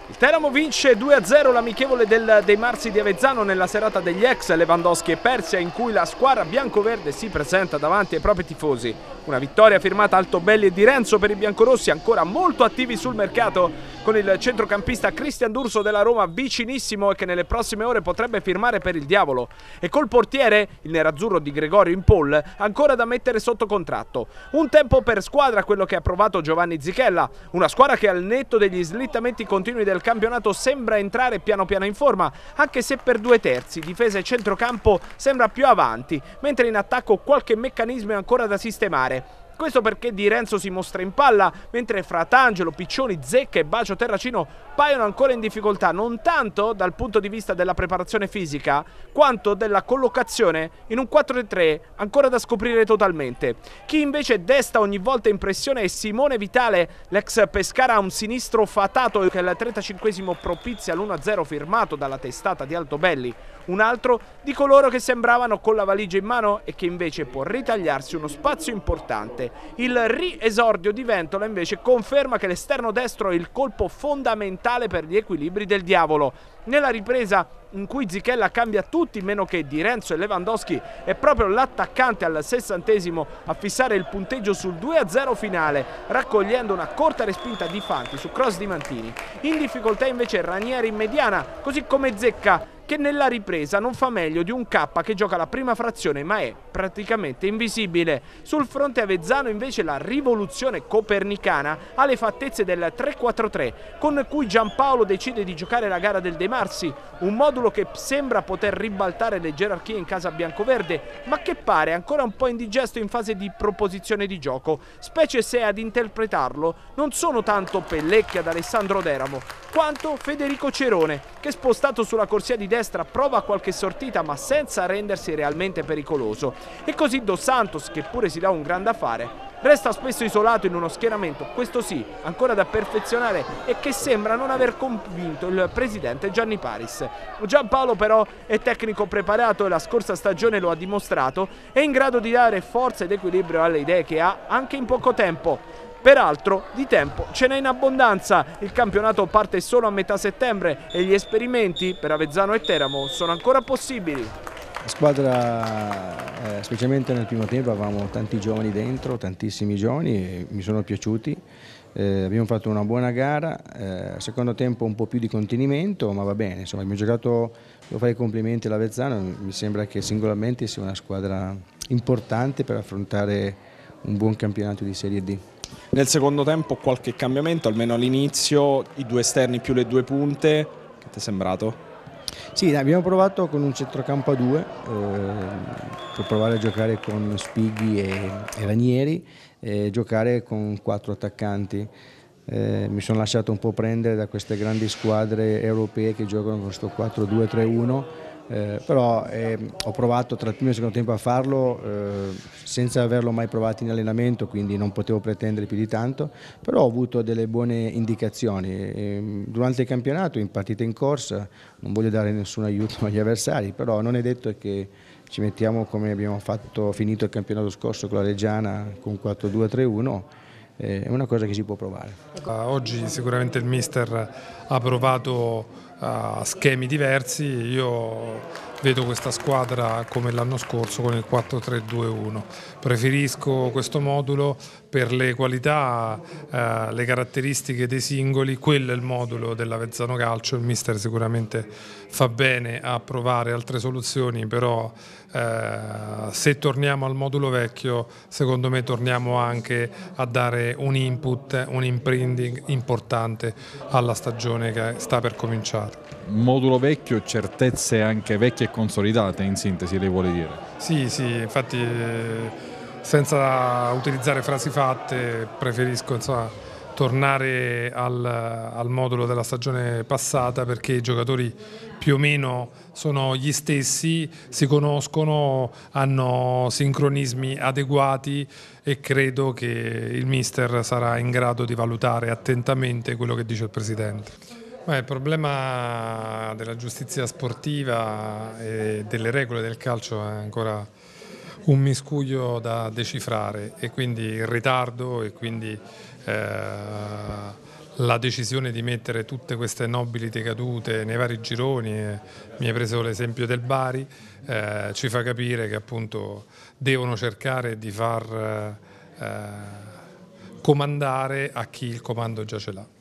Il Teramo vince 2-0 l'amichevole del De Marsi di Avezzano nella serata degli ex Lewandowski e Persia, in cui la squadra biancoverde si presenta davanti ai propri tifosi. Una vittoria firmata Altobelli e Di Renzo per i biancorossi, ancora molto attivi sul mercato, con il centrocampista Christian D'Urso della Roma vicinissimo e che nelle prossime ore potrebbe firmare per il Diavolo. E col portiere, il nerazzurro di Gregorio in pole, ancora da mettere sotto contratto. Un tempo per squadra quello che ha provato Giovanni Zichella, una squadra che al netto degli slittamenti continui del campionato sembra entrare piano piano in forma, anche se per 2/3, difesa e centrocampo sembra più avanti, mentre in attacco qualche meccanismo è ancora da sistemare. Questo perché Di Renzo si mostra in palla, mentre Fratangelo, Piccioni, Zecca e Bacio Terracino paiono ancora in difficoltà, non tanto dal punto di vista della preparazione fisica, quanto della collocazione in un 4-3 ancora da scoprire totalmente. Chi invece desta ogni volta impressione è Simone Vitale, l'ex Pescara a un sinistro fatato che al 35esimo propizia l'1-0 firmato dalla testata di Altobelli. Un altro di coloro che sembravano con la valigia in mano e che invece può ritagliarsi uno spazio importante. Il riesordio di Ventola invece conferma che l'esterno destro è il colpo fondamentale per gli equilibri del Diavolo. Nella ripresa in cui Zichella cambia tutti meno che Di Renzo e Lewandowski, è proprio l'attaccante al 60esimo a fissare il punteggio sul 2-0 finale, raccogliendo una corta respinta di Fanti su cross di Mantini. In difficoltà invece Ranieri in mediana, così come Zecca, che nella ripresa non fa meglio di un K che gioca la prima frazione ma è praticamente invisibile. Sul fronte avezzano invece la rivoluzione copernicana ha le fattezze del 3-4-3, con cui Giampaolo decide di giocare la gara del De Marsi, un modulo che sembra poter ribaltare le gerarchie in casa biancoverde, ma che pare ancora un po' indigesto in fase di proposizione di gioco, specie se ad interpretarlo non sono tanto Pellecchia ad Alessandro Deramo, quanto Federico Cerone, che spostato sulla corsia di destra prova qualche sortita ma senza rendersi realmente pericoloso. E così Dos Santos, che pure si dà un gran da fare, resta spesso isolato in uno schieramento, questo sì, ancora da perfezionare e che sembra non aver convinto il presidente Gianni Paris. Giampaolo però è tecnico preparato e la scorsa stagione lo ha dimostrato, è in grado di dare forza ed equilibrio alle idee che ha anche in poco tempo. Peraltro di tempo ce n'è in abbondanza, il campionato parte solo a metà settembre e gli esperimenti per Avezzano e Teramo sono ancora possibili. La squadra, specialmente nel primo tempo, avevamo tanti giovani dentro, tantissimi giovani, e mi sono piaciuti. Abbiamo fatto una buona gara, secondo tempo un po' più di contenimento, ma va bene, insomma, abbiamo giocato, devo fare i complimenti all'Avezzano, mi sembra che singolarmente sia una squadra importante per affrontare un buon campionato di Serie D. Nel secondo tempo qualche cambiamento, almeno all'inizio, i due esterni più le due punte, che ti è sembrato? Sì, abbiamo provato con un centrocampo a 2 per provare a giocare con Spighi e Ranieri e giocare con 4 attaccanti. Mi sono lasciato un po' prendere da queste grandi squadre europee che giocano con questo 4-2-3-1, però ho provato tra il primo e il secondo tempo a farlo senza averlo mai provato in allenamento, quindi non potevo pretendere più di tanto, però ho avuto delle buone indicazioni. Durante il campionato, in partita in corsa, non voglio dare nessun aiuto agli avversari, però non è detto che ci mettiamo come abbiamo finito il campionato scorso con la Reggiana con 4-2-3-1, è una cosa che si può provare. Oggi sicuramente il mister ha provato schemi diversi, io vedo questa squadra come l'anno scorso con il 4-3-2-1. Preferisco questo modulo per le qualità, le caratteristiche dei singoli, quello è il modulo dell'Avezzano Calcio, il mister sicuramente fa bene a provare altre soluzioni, però se torniamo al modulo vecchio secondo me torniamo anche a dare un input, un imprinting importante alla stagione che sta per cominciare. Modulo vecchio, certezze anche vecchie e consolidate, in sintesi lei vuole dire? Sì, infatti senza utilizzare frasi fatte preferisco tornare al modulo della stagione passata, perché i giocatori più o meno sono gli stessi, si conoscono, hanno sincronismi adeguati e credo che il mister sarà in grado di valutare attentamente quello che dice il presidente. Il problema della giustizia sportiva e delle regole del calcio è ancora un miscuglio da decifrare, e quindi il ritardo e quindi la decisione di mettere tutte queste nobili decadute nei vari gironi, mi hai preso l'esempio del Bari, ci fa capire che appunto devono cercare di far comandare a chi il comando già ce l'ha.